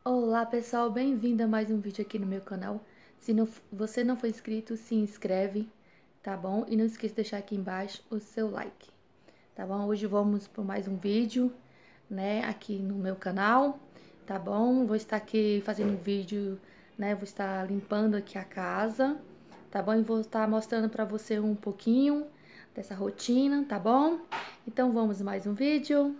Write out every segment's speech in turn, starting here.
Olá pessoal, bem-vindo a mais um vídeo aqui no meu canal. Se você não for inscrito, se inscreve, tá bom? E não esqueça de deixar aqui embaixo o seu like, tá bom? Hoje vamos para mais um vídeo, né, aqui no meu canal, tá bom? Vou estar aqui fazendo um vídeo, né, vou estar limpando aqui a casa, tá bom? E vou estar mostrando para você um pouquinho dessa rotina, tá bom? Então vamos mais um vídeo.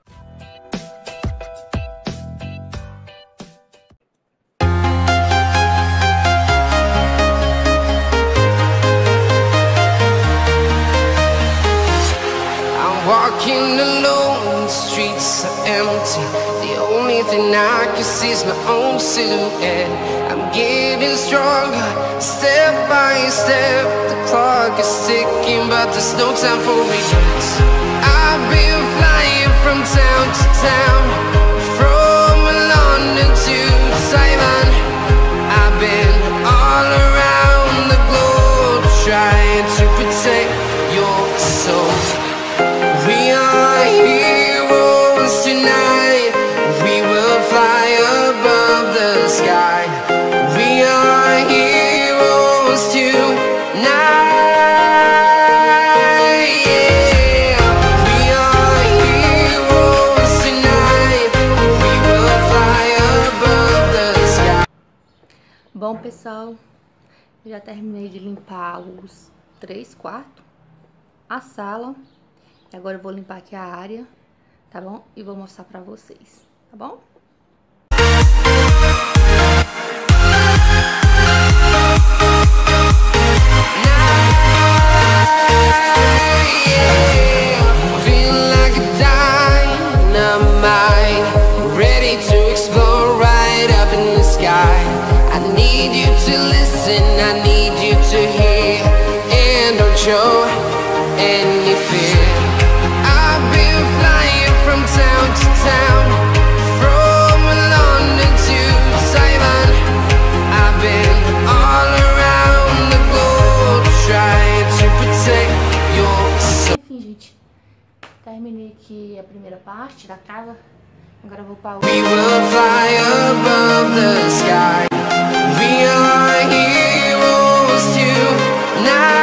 Walking alone, the streets are empty. The only thing I can see is my own silhouette. I'm getting stronger, step by step. The clock is ticking, but there's no time for regrets. I've been flying from town to town, from London to Taiwan. I've been all around the globe, trying to protect your soul. We are heroes tonight. We will fly above the sky. We are heroes tonight. Yeah. We are heroes tonight. We will fly above the sky. Bom, pessoal, já terminei de limpar os 3 quartos, a sala. E agora eu vou limpar aqui a área, tá bom? E vou mostrar pra vocês, tá bom? Show any fear. I've been flying from town to town, from London to Taiwan. I've been all around the globe, trying to protect your soul. Enfim, gente, terminei aqui a primeira parte da casa. Agora eu vou para o... We will fly above the sky. We are heroes tonight.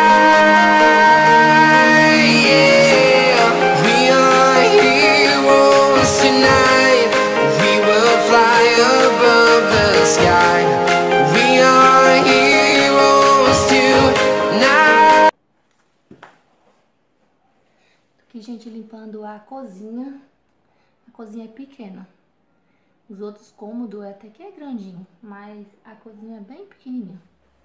Aqui, gente, limpando a cozinha. A cozinha é pequena. Os outros cômodos até que é grandinho, mas a cozinha é bem pequenininha.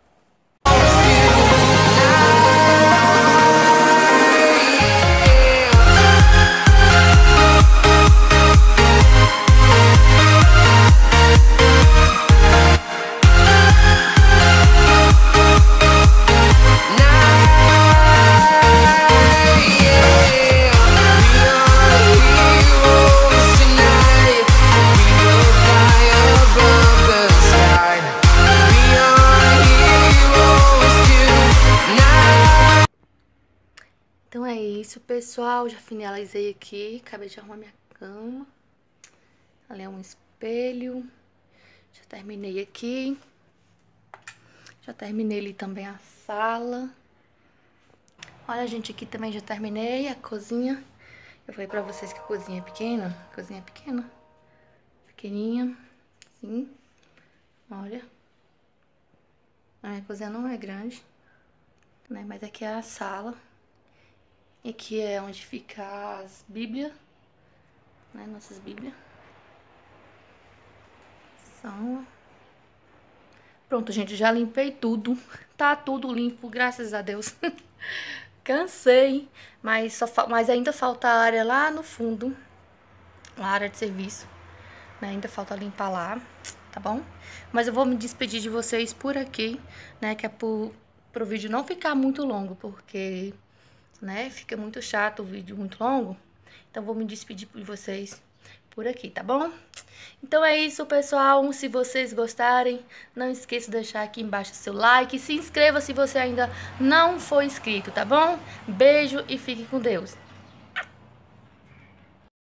Então é isso, pessoal. Já finalizei aqui. Acabei de arrumar minha cama. Ali é um espelho. Já terminei aqui. Já terminei ali também a sala. Olha, gente, aqui também já terminei a cozinha. Eu falei pra vocês que a cozinha é pequena. A cozinha é pequena. Pequenininha. Assim. Olha. A cozinha não é grande, né? Mas aqui é a sala. E aqui é onde fica as bíblias, né? Nossas bíblias. São... Pronto, gente, já limpei tudo. Tá tudo limpo, graças a Deus. Cansei, mas ainda falta a área lá no fundo. A área de serviço, né? Ainda falta limpar lá, tá bom? Mas eu vou me despedir de vocês por aqui, né? Que é pro vídeo não ficar muito longo, porque... né? Fica muito chato o vídeo muito longo. Então vou me despedir de vocês por aqui, tá bom? Então é isso, pessoal. Se vocês gostarem, não esqueça de deixar aqui embaixo seu like. Se inscreva se você ainda não for inscrito, tá bom? Beijo e fique com Deus.